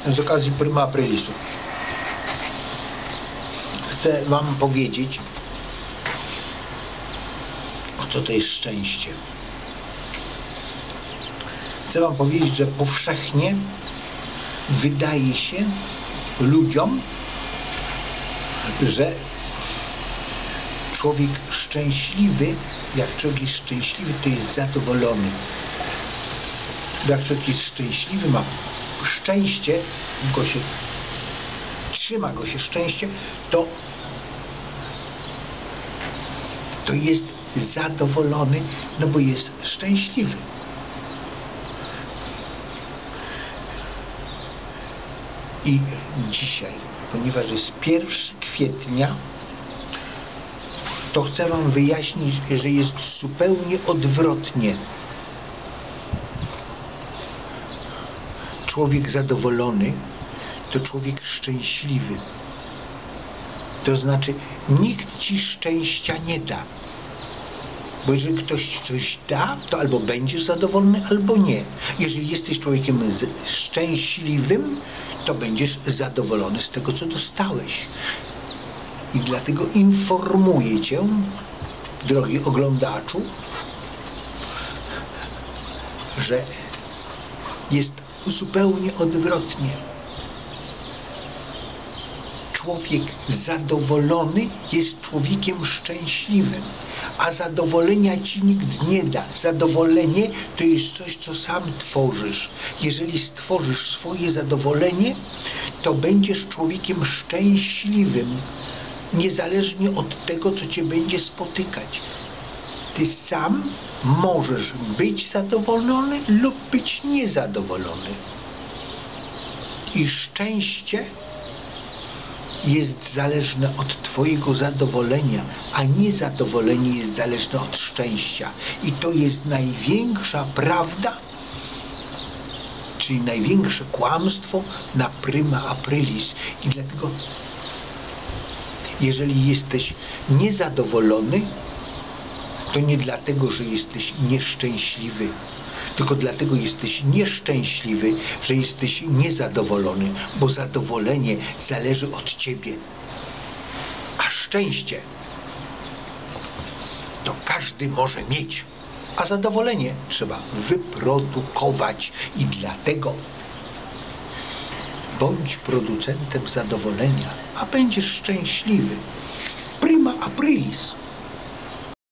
z okazji Prima Aprilisu chcę wam powiedzieć, co to jest szczęście. Chcę wam powiedzieć, że powszechnie wydaje się ludziom, że człowiek szczęśliwy, jak człowiek jest szczęśliwy, to jest zadowolony. Bo jak człowiek jest szczęśliwy, ma szczęście, trzyma go się szczęście, to jest zadowolony, no bo jest szczęśliwy. I dzisiaj, ponieważ jest 1 kwietnia, to chcę wam wyjaśnić, że jest zupełnie odwrotnie. Człowiek zadowolony to człowiek szczęśliwy. To znaczy, nikt ci szczęścia nie da. Bo jeżeli ktoś coś da, to albo będziesz zadowolony, albo nie. Jeżeli jesteś człowiekiem szczęśliwym, to będziesz zadowolony z tego, co dostałeś. I dlatego informuję cię, drogi oglądaczu, że jest zupełnie odwrotnie. Człowiek zadowolony jest człowiekiem szczęśliwym, a zadowolenia ci nikt nie da. Zadowolenie to jest coś, co sam tworzysz. Jeżeli stworzysz swoje zadowolenie, to będziesz człowiekiem szczęśliwym, niezależnie od tego, co cię będzie spotykać. Ty sam możesz być zadowolony lub być niezadowolony. I szczęście jest zależne od twojego zadowolenia, a niezadowolenie jest zależne od szczęścia. I to jest największa prawda, czyli największe kłamstwo na Prima Aprilis. I dlatego, jeżeli jesteś niezadowolony, to nie dlatego, że jesteś nieszczęśliwy, tylko dlatego jesteś nieszczęśliwy, że jesteś niezadowolony, bo zadowolenie zależy od ciebie. A szczęście to każdy może mieć, a zadowolenie trzeba wyprodukować. I dlatego bądź producentem zadowolenia, a będziesz szczęśliwy. Prima Aprilis.